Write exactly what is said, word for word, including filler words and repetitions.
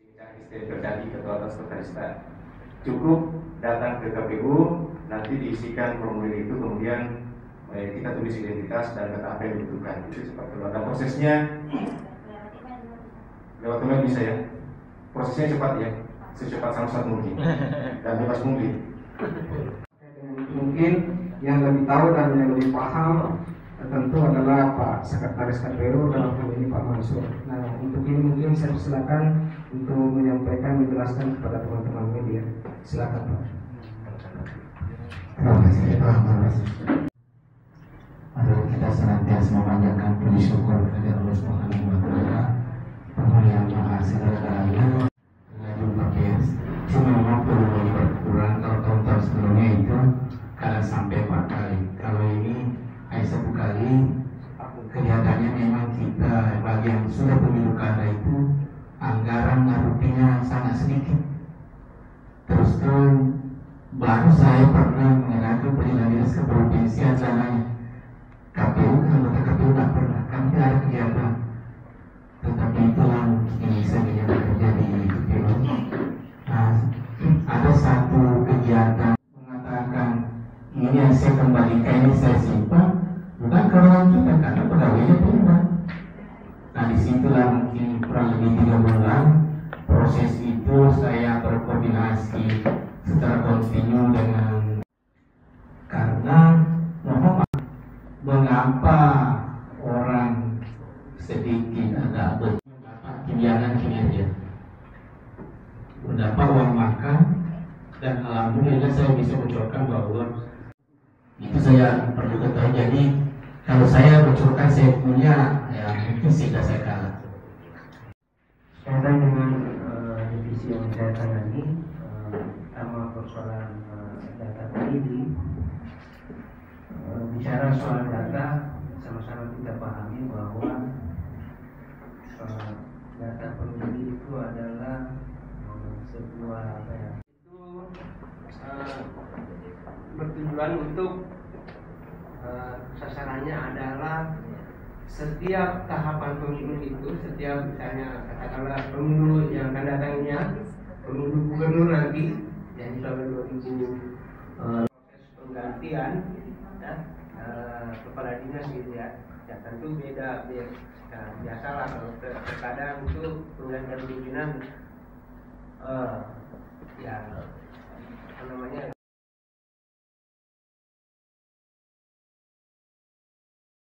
Istilah terjadi ketua atas Kota cukup datang ke K P U, nanti diisikan formulir itu, kemudian eh, kita tulis identitas dan data apa yang dibutuhkan. Itu seperti itu. Dan prosesnya lewat email bisa ya. Prosesnya cepat ya, secepat Samsat mungkin dan bebas mungkin. Mungkin yang lebih tahu dan yang lebih paham tentu adalah Pak Sekretaris K P U dalam hal ini Pak Mansur. Nah, untuk ini mungkin saya silakan untuk menyampaikan, menjelaskan kepada teman-teman media. Silakan Pak. Terima kasih Pak Mansur. Mari kita senantiasa memanjatkan puji syukur kepada Allah Subhanahu wa Ta'ala, Tuhan yang Maha Segala-galanya. Jumpa pers cuma memang perlu berkurang. Kalau tahun-tahun sebelumnya itu kadang sampai empat kali. Kalau ini hanya satu kali. Kelihatannya memang kita bagi yang sudah pemilu kada itu anggaran rupiahnya sangat sedikit. Terus terang baru saya pernah mengadakan perjalanan dinas ke provinsian dananya. K P U, anggota K P U tidak pernah, kami tidak ada kegiatan. Tetapi itulah ini saya yang terjadi di K P U. Nah, ada satu kegiatan mengatakan ini yang saya kembalikan, ini saya simpan, bukan karena kita, karena pegawainya pindah. Nah, disitulah mungkin kurang lebih tiga bulan proses itu saya berkoordinasi secara kontinu dengan, karena mohon maaf, mengapa orang sedikit agak mendapat tunjangan kinerja, mendapat uang makan, dan alhamdulillah saya bisa bocorkan bahwa itu saya perlu ketahui. Jadi kalau saya bocorkan saya punya, ya mungkin sehingga saya kalah. Kaitan dengan uh, divisi yang saya tangani, uh, pertama persoalan uh, data pemilih. Uh, bicara soal data, sama-sama kita pahami bahwa uh, data pemilih itu adalah uh, sebuah apa ya? Itu uh, bertujuan untuk uh, sasarannya adalah setiap tahapan pemilu itu, setiap misalnya katakanlah pemilu yang akan datangnya, pemilu gubernur nanti yang tahun dua ribu uh, proses penggantian ya, uh, kepala dinas gitu ya, ya tentu beda, beda. Nah, biasalah kalau terkadang itu penggantian pimpinan uh, ya apa namanya